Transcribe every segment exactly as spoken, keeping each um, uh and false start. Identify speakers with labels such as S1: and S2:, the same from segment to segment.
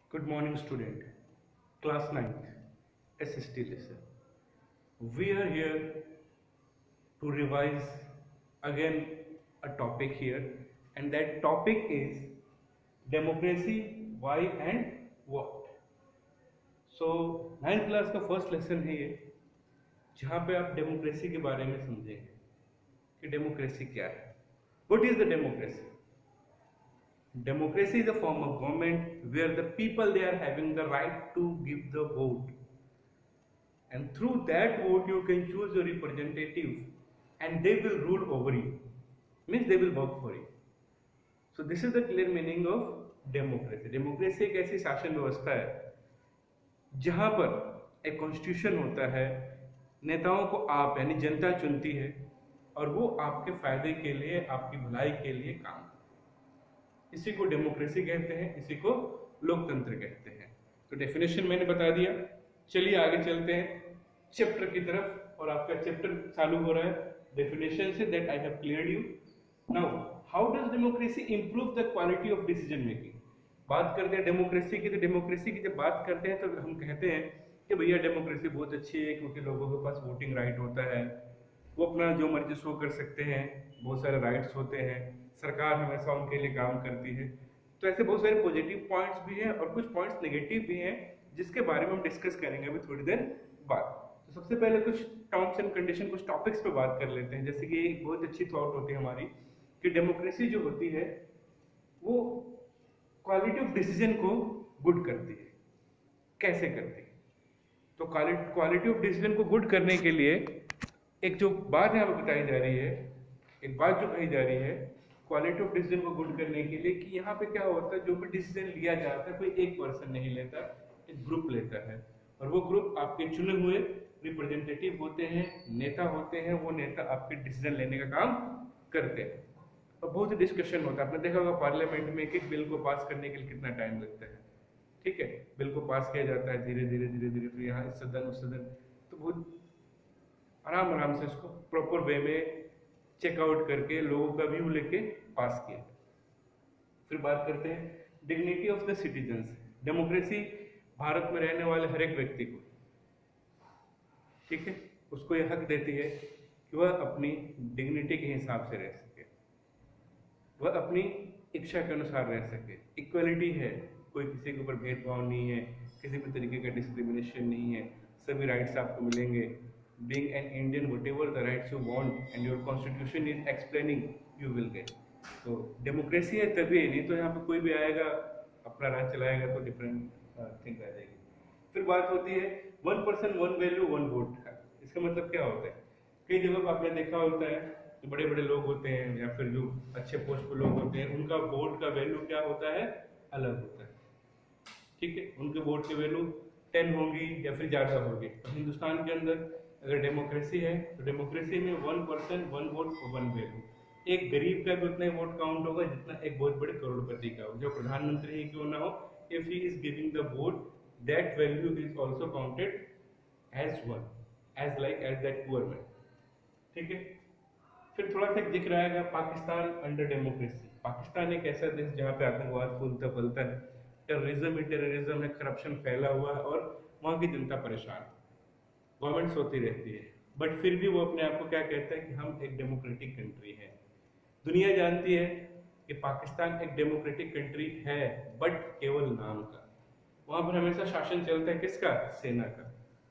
S1: Good morning, student. Class ninth, S S T lesson. We are here to revise again a topic here, and that topic is democracy, why and what. So, ninth class का first lesson है ये, जहाँ पे आप democracy के बारे में समझेंगे कि डेमोक्रेसी क्या है. What is the democracy? Democracy is a form of government where the people they are having the right to give the vote, and through that vote you can choose your representative and they will rule over you, means they will work for you. So this is the clear meaning of democracy. Democracy एक ऐसी शासन व्यवस्था है जहां पर एक constitution होता है, नेताओं को आप यानी जनता चुनती है और वो आपके फायदे के लिए, आपकी भलाई के लिए काम करते हैं. इसी को डेमोक्रेसी कहते हैं, इसी को लोकतंत्र कहते हैं. तो डेफिनेशन मैंने बता दिया. चलिए आगे चलते हैं चैप्टर की तरफ, और आपका चैप्टर चालू हो रहा है डेफिनेशन से, that I have cleared you. Now how does democracy improve the quality of decision making. बात करते हैं डेमोक्रेसी की, तो डेमोक्रेसी की जब बात करते हैं तो हम कहते हैं कि भैया डेमोक्रेसी बहुत अच्छी है क्योंकि लोगों के पास वोटिंग राइट होता है, वो अपना जो मर्जी शो कर सकते हैं, बहुत सारे राइट्स होते हैं, सरकार हमेशा उनके लिए काम करती है. तो ऐसे बहुत सारे पॉजिटिव पॉइंट्स भी हैं और कुछ पॉइंट्स नेगेटिव भी हैं, जिसके बारे में हम डिस्कस करेंगे अभी थोड़ी देर बाद. तो सबसे पहले कुछ टर्म्स एंड कंडीशन, कुछ टॉपिक्स पे बात कर लेते हैं. जैसे कि एक बहुत अच्छी थॉट होती है हमारी कि डेमोक्रेसी जो होती है वो क्वालिटी ऑफ डिसीजन को गुड करती है. कैसे करती है? तो क्वालिटी ऑफ डिसीजन को गुड करने के लिए एक जो बात यहाँ पर बताई जा रही है, एक बात जो कही जा रही है क्वालिटी ऑफ डिसीजन को गुड करने के लिए, कि यहाँ पे क्या होता है, जो भी डिसीजन लिया जाता है कोई एक पर्सन नहीं लेता, एक ग्रुप लेता है, और वो ग्रुप आपके चुने हुए रिप्रेजेंटेटिव होते हैं, नेता होते हैं. वो नेता आपके डिसीजन लेने का काम करते हैं और बहुत ही डिस्कशन होता है. आपने देखा होगा पार्लियामेंट में एक एक बिल को पास करने के लिए कितना टाइम लगता है. ठीक है, बिल को पास किया जाता है धीरे धीरे धीरे धीरे, फिर यहाँ इस सदन उस सदन, तो बहुत आराम आराम से उसको प्रॉपर वे में चेकआउट करके लोगों का व्यू लेके पास किया. फिर बात करते हैं dignity of the citizens. Democracy भारत में रहने वाले हर एक व्यक्ति को, ठीक है, उसको यह हक देती है कि वह अपनी डिग्निटी के हिसाब से रह सके, वह अपनी इच्छा के अनुसार रह सके. इक्वलिटी है, कोई किसी के ऊपर भेदभाव नहीं है, किसी भी तरीके का डिस्क्रिमिनेशन नहीं है, सभी राइट्स आपको मिलेंगे. Being an Indian, whatever the rights you want and your constitution is explaining, you will get. तो डेमोक्रेसी है तभी, नहीं तो यहाँ पे कोई भी आएगा अपना राज चलाएगा तो डिफरेंट थिंग आ जाएगी. फिर बात होती है one person one value one vote का. इसका मतलब क्या होता है? कई जगह पर आपने देखा होता है जो बड़े बड़े लोग होते हैं या फिर जो अच्छे पोस्ट पे लोग होते हैं, उनका वोट का वैल्यू क्या होता है? अलग होता है. ठीक है, उनके वोट की वैल्यू टेन होगी या फिर ज्यादा होगी. तो हिंदुस्तान के अंदर अगर डेमोक्रेसी है तो डेमोक्रेसी में one person one vote one value. एक गरीब का भी उतना ही वोट काउंट होगा जितना एक बहुत बड़े करोड़पति का हो, जो प्रधानमंत्री ही क्यों ना हो. If he is giving the vote, that value is also counted as one, as like as that poor man. ठीक है. फिर थोड़ा सा दिख रहा है पाकिस्तान अंडर डेमोक्रेसी. पाकिस्तान एक ऐसा देश जहाँ पे आतंकवाद फूलता फलता है, टेररिज्म ही टेररिज्म है, करप्शन फैला हुआ है और वहाँ की जनता परेशान है, गवर्नमेंट सोती रहती है, बट फिर भी वो अपने आप को क्या कहता है कि हम एक डेमोक्रेटिक कंट्री है. दुनिया जानती है कि पाकिस्तान एक डेमोक्रेटिक कंट्री है, बट केवल नाम का. वहां पर हमेशा शासन चलता है किसका? सेना का.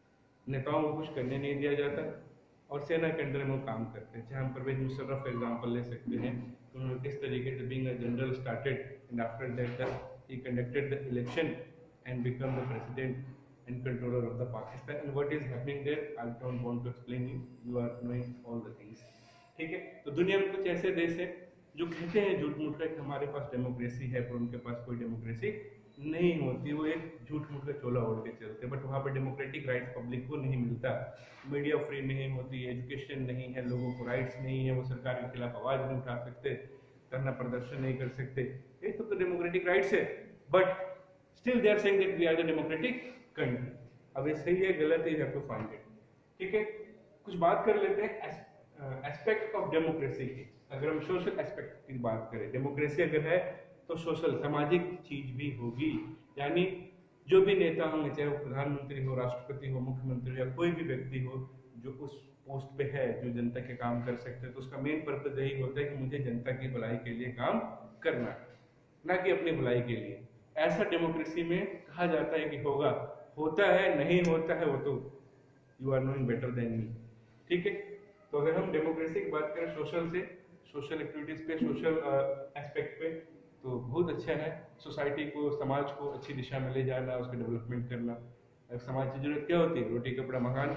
S1: नेताओं को कुछ करने नहीं दिया जाता और सेना के अंडर में वो काम करते हैं. जहाँ हम परवेज मुशर्रफ का एग्जाम्पल ले सकते हैं, उन्होंने किस तरीके से being a general started and after that he conducted the election and become the president and controller of the Pakistan, and what is happening there I don't want to explain you, you are knowing all the things. ठीक है. तो दुनिया में कुछ ऐसे देश है जो कहते हैं झूठ मूठ का कि हमारे पास डेमोक्रेसी है, पर उनके पास कोई डेमोक्रेसी नहीं होती. वो एक झूठ मूठ का चोला ओढ़ के चलते हैं, बट वहाँ पर डेमोक्रेटिक राइट्स पब्लिक को नहीं मिलता. मीडिया फ्री नहीं होती, एजुकेशन नहीं है, लोगों को राइट्स नहीं है, वो सरकार के खिलाफ आवाज नहीं उठा सकते, धरना प्रदर्शन नहीं कर सकते. ये सब तो डेमोक्रेटिक राइट्स है, but still they are saying that we are the democratic country. अब ये सही है गलत है, you have to find it. ठीक है. कुछ बात कर लेते हैं एस्पेक्ट ऑफ डेमोक्रेसी की. अगर हम सोशल एस्पेक्ट की बात करें, डेमोक्रेसी अगर है तो सोशल सामाजिक चीज भी होगी। यानी जो भी नेता होंगे, चाहे वो प्रधानमंत्री हो, राष्ट्रपति हो, मुख्यमंत्री हो, या कोई भी व्यक्ति हो जो उस पोस्ट पे है, जो जनता के काम कर सकते हैं, तो उसका मेन पर्पज यही होता है कि मुझे जनता की भलाई के लिए काम करना है, ना कि अपनी भलाई के लिए। ऐसा डेमोक्रेसी में कहा जाता है कि होगा, होता है नहीं होता है वो तो you are knowing better than me. ठीक है, तो अगर हम डेमोक्रेसी की बात करें सोशल से, सोशल एक्टिविटीज पे, सोशल एस्पेक्ट पे, तो बहुत अच्छा है। सोसाइटी को, समाज को अच्छी दिशा में ले जाना, उसका डेवलपमेंट करना। अब समाज की जरूरत क्या होती है? रोटी कपड़ा मकान,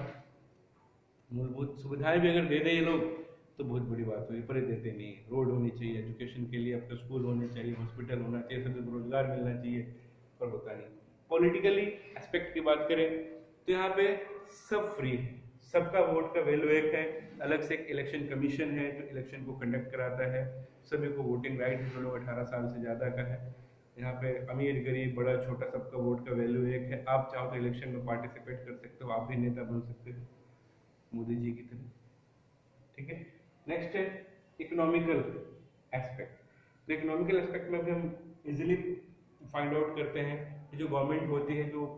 S1: मूलभूत सुविधाएं भी अगर दे दें ये लोग तो बहुत बड़ी बात होगी, पर ये देते नहीं। रोड होनी चाहिए, एजुकेशन के लिए आपका स्कूल होने चाहिए, हॉस्पिटल होना चाहिए, सभी को रोजगार मिलना चाहिए, पर होता नहीं। पॉलिटिकली एस्पेक्ट की बात करें तो यहाँ पे सब फ्री है, सबका वोट का वैल्यू एक है। अलग से एक इलेक्शन कमीशन है जो इलेक्शन को कंडक्ट कराता है, सभी को वोटिंग राइट है जो लोग अठारह साल से ज़्यादा का है। यहाँ पे अमीर गरीब बड़ा छोटा सबका वोट का वैल्यू एक है। आप चाहो तो इलेक्शन में पार्टिसिपेट कर सकते हो, आप भी नेता बन सकते हो मोदी जी की तरह। ठीक है, नेक्स्ट है इकोनॉमिकल एस्पेक्ट। तो इकोनॉमिकल एस्पेक्ट में भी हम इजीली फाइंड आउट करते हैं कि जो गवर्नमेंट होती है, जो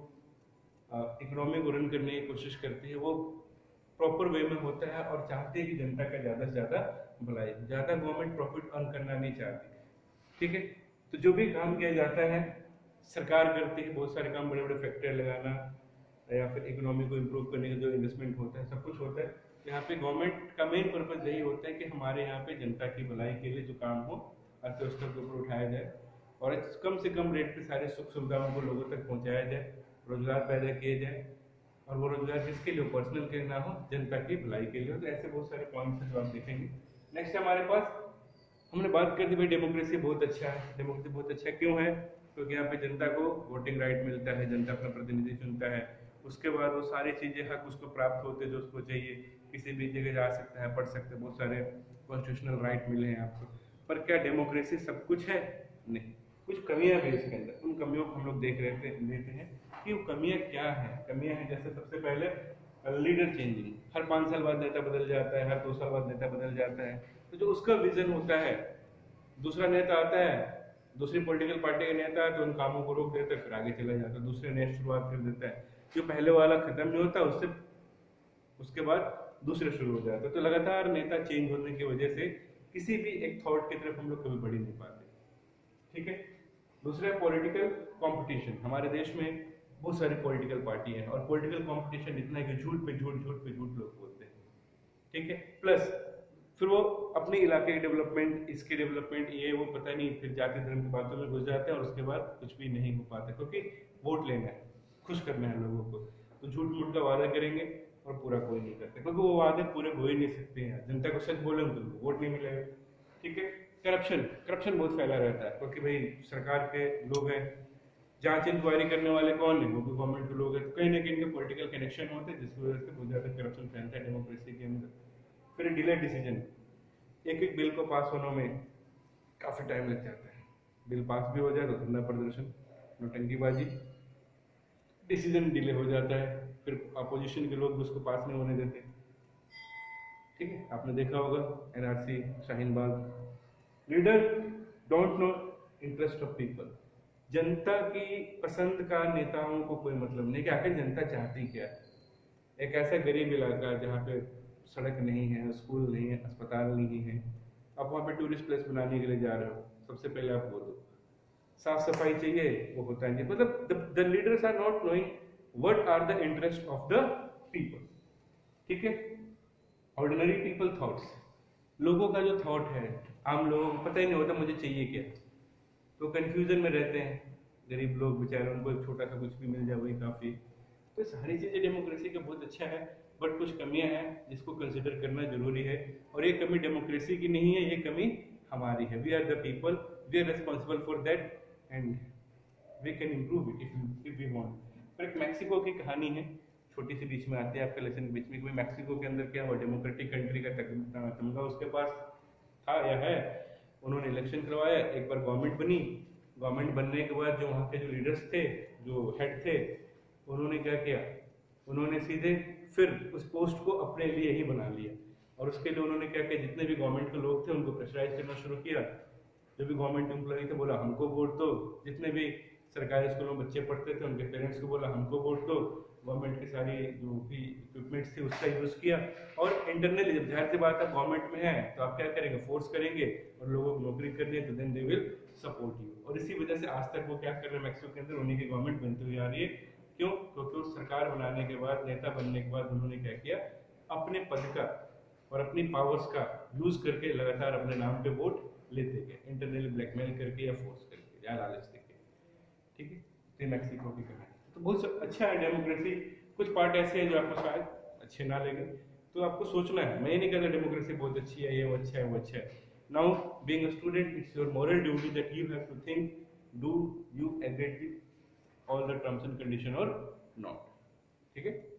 S1: इकोनॉमी को रन करने की कोशिश करती है, वो प्रॉपर वे में होता है और चाहती है कि जनता का ज़्यादा से ज़्यादा भलाई। ज़्यादा गवर्नमेंट प्रॉफिट अर्न करना नहीं चाहती। ठीक है, तो जो भी काम किया जाता है सरकार करती है, बहुत सारे काम, बड़े बड़े फैक्ट्री लगाना या फिर इकोनॉमी को इम्प्रूव करने का जो इन्वेस्टमेंट होता है, सब कुछ होता है। यहाँ पे गवर्नमेंट का मेन पर्पज यही होता है कि हमारे यहाँ पे जनता की भलाई के लिए जो काम हो अर्थव्यवस्था के ऊपर उठाया जाए और कम से कम रेट पे सारे सुख सुविधाओं को लोगों तक पहुँचाया जाए, रोजगार पैदा किए जाए, और वो रोजगार किसके लिए? पर्सनल के ना हो, जनता की भलाई के लिए हो। तो ऐसे बहुत सारे पॉइंट्स हैं जो आप देखेंगे। नेक्स्ट हमारे पास हमने बात कर दी भाई डेमोक्रेसी बहुत अच्छा है। डेमोक्रेसी बहुत अच्छा क्यों है? क्योंकि यहाँ पे जनता को वोटिंग राइट मिलता है, जनता अपना प्रतिनिधि चुनता है, उसके बाद वो सारी चीजें हक उसको प्राप्त होते हैं जो उसको चाहिए, किसी भी जगह जा सकता है, पढ़ सकते हैं, बहुत सारे कॉन्स्टिट्यूशनल राइट मिले हैं आपको। पर क्या डेमोक्रेसी सब कुछ है? नहीं, कुछ कमियां भी इसके अंदर। उन कमियों को हम लोग देख रहे थे लेते हैं कि वो कमियां क्या है। कमियां हैं जैसे सबसे पहले लीडर चेंजिंग, हर पाँच साल बाद नेता बदल जाता है, हर दो साल बाद नेता बदल जाता है। तो जो उसका विजन होता है, दूसरा नेता आता है, दूसरी पॉलिटिकल पार्टी का नेता है तो उन कामों को रोक देता है, फिर आगे चला जाता है, दूसरे नेक्स्ट शुरुआत कर देता है। जो पहले वाला खत्म नहीं होता उससे उसके बाद दूसरे शुरू हो जाते हैं। तो लगातार नेता चेंज होने की वजह से किसी भी एक थॉट की तरफ हम लोग कभी बढ़ ही नहीं पाते। ठीक है, दूसरा पॉलिटिकल कंपटीशन। हमारे देश में बहुत सारी पॉलिटिकल पार्टी है और पॉलिटिकल कंपटीशन इतना है कि झूठ पे झूठ, झूठ पे झूठ लोग बोलते हैं। ठीक है, प्लस फिर वो अपने इलाके की डेवलपमेंट, इसकी डेवलपमेंट, ये वो पता नहीं, फिर जाति धर्म की बातों में घुस जाते हैं और उसके बाद कुछ भी नहीं हो पाता, क्योंकि वोट लेना है, खुश करना है लोगों को। तो झूठ मूठ का वादा करेंगे और पूरा कोई नहीं करते, क्योंकि वो वादे पूरे हो ही नहीं सकते हैं। जनता को सच बोलेंगे तो वोट नहीं मिलेगा। ठीक है, करप्शन करप्शन बहुत फैला रहता है, क्योंकि भाई सरकार के लोग हैं, जांच इंक्वायरी करने वाले कौन है? वो भी गवर्नमेंट के लोग हैं। तो कहीं ना कहीं इनके पॉलिटिकल कनेक्शन होते हैं, जिसकी वजह से बहुत ज़्यादा करप्शन फैलता है डेमोक्रेसी के अंदर। फिर डिले डिसीजन, एक एक बिल को पास होने में काफ़ी टाइम लग जाता है। बिल पास भी हो जाए तो धरना प्रदर्शन, नौटंकीबाजी, डिसीजन डिले हो जाता है, फिर अपोजिशन के लोग भी उसको पास नहीं होने देते। ठीक है, आपने देखा होगा NRC, Shaheen Bagh. Leader don't know interest of people. जनता की पसंद का नेताओं को कोई मतलब नहीं कि आखिर जनता चाहती क्या है। एक ऐसा गरीब इलाका जहाँ पे सड़क नहीं है, स्कूल नहीं है, अस्पताल नहीं है, आप वहाँ पे टूरिस्ट प्लेस बनाने के लिए जा रहे हो, सबसे पहले आप बोलो साफ सफाई चाहिए, वो होता है नहीं। मतलब the leaders are not knowing what are the interest of the people. ठीक है, ऑर्डिनरी पीपल थॉट्स, लोगों का जो थॉट है, आम लोगों को पता ही नहीं होता मुझे चाहिए क्या, तो कंफ्यूजन में रहते हैं। गरीब लोग बेचारे, उनको एक छोटा सा कुछ भी मिल जाए वही काफी। तो सारी चीजें डेमोक्रेसी का बहुत अच्छा है, बट कुछ कमियां हैं जिसको कंसिडर करना जरूरी है। और ये कमी डेमोक्रेसी की नहीं है, ये कमी हमारी है। We are the people, we are responsible for that and we can improve it if if we want. पर एक मैक्सिको की कहानी है, छोटी सी बीच में आती है आपके लेसन के बीच में, कि मैक्सिको के अंदर क्या हुआ, डेमोक्रेटिक कंट्री का तमगा उसके पास था या है। उन्होंने इलेक्शन करवाया, एक बार गवर्नमेंट बनी। गवर्नमेंट बनने के बाद जो वहाँ के जो लीडर्स थे, जो हेड थे, उन्होंने क्या किया, उन्होंने सीधे फिर उस पोस्ट को अपने लिए ही बना लिया। और उसके लिए उन्होंने क्या किया, जितने भी गवर्नमेंट के लोग थे उनको प्रेशराइज करना शुरू किया जो भी गवर्नमेंट एम्प्लॉय थे बोला हमको वोट दो, जितने भी सरकारी स्कूलों में बच्चे पढ़ते थे उनके पेरेंट्स को बोला हमको वोट दो, गवर्नमेंट की सारी जो भी इक्विपमेंट्स थे उसका यूज़ किया। और इंटरनली जब जाहिर सी बात है गवर्नमेंट में है तो आप क्या करेंगे, फोर्स करेंगे और लोगों को नौकरी करनी है तो then they will support you. और इसी वजह से आज तक वो क्या कर रहे हैं, मैक्सिको के अंदर उन्हीं की गवर्नमेंट बनती हुई आ रही है। क्यों? क्योंकि उस सरकार बनाने के बाद, नेता बनने के बाद उन्होंने क्या किया, अपने पद का और अपनी पावर्स का यूज करके लगातार अपने नाम पे वोट लेते गए, इंटरनली ब्लैकमेल करके या फोर्स करके या लालच देके। ठीक है, तो मैक्सिको की कहानी तो बहुत अच्छा है डेमोक्रेसी। कुछ पार्ट ऐसे हैं जो आपको शायद अच्छे ना लगे, तो आपको सोचना है। मैं नहीं कहता डेमोक्रेसी बहुत अच्छी है, ये वो अच्छा है वो अच्छा है। Now being a student it's your moral duty that you have to think, do you agree with all the terms and condition और नॉट। ठीक है।